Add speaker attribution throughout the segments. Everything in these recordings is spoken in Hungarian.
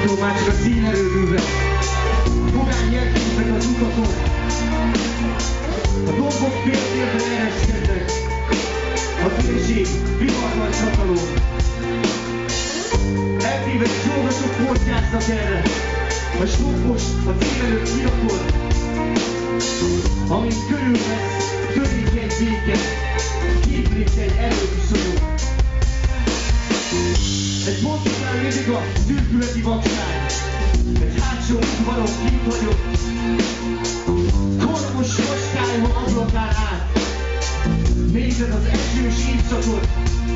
Speaker 1: Attól már csak a színerő bűve. Fogány jelképek az utakon. A dombok féltérben ereszkednek. A térség viharban csataló. Eltévedt zsolgosok portyáznak erre. A stoppos a tér előtt kirakod. Amint körülvesz törékeny béke, képlékeny erőviszonyok. Egy pontoknál mindig a szürkületi vakság. Egy hátsó udvaron kint vagyok. Kormos vaskályva ablakán át. Nézed az esős évszakot.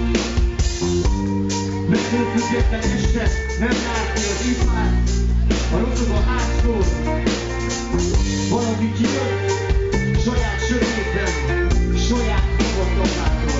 Speaker 1: Megöltözgetlen este nem látni az ipát. A rozog a hátról. Valaki kijött, saját sötétben, saját magadtapától.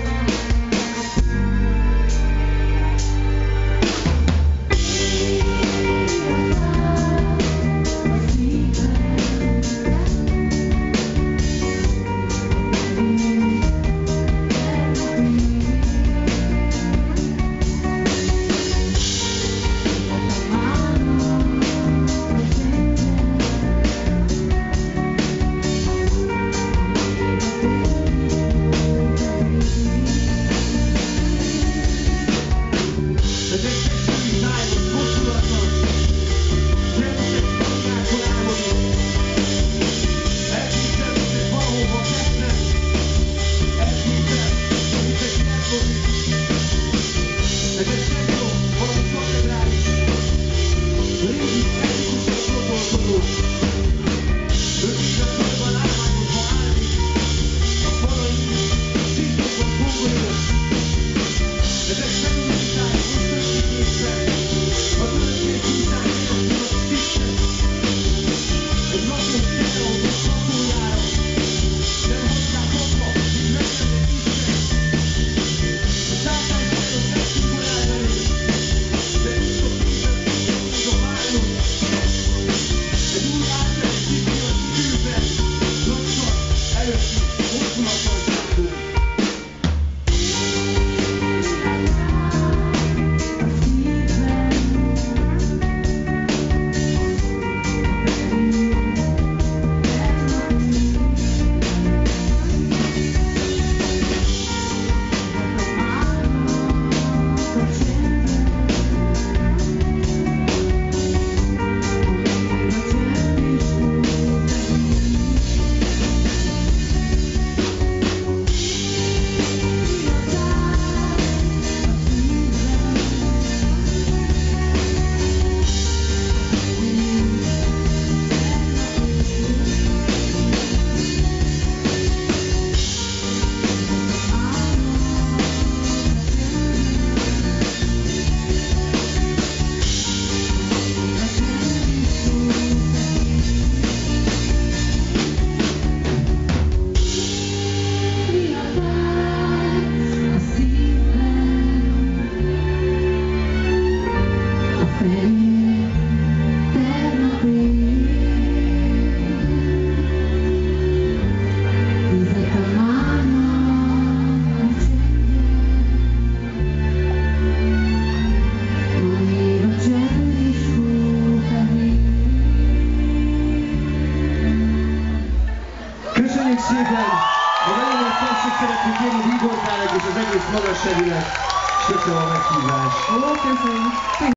Speaker 1: Köszönjük szépen! A nagyon nagy testet szeretnék kérni Bíborkának és az egész magas segület. Köszönöm a meghívást!
Speaker 2: Ó, köszönjük!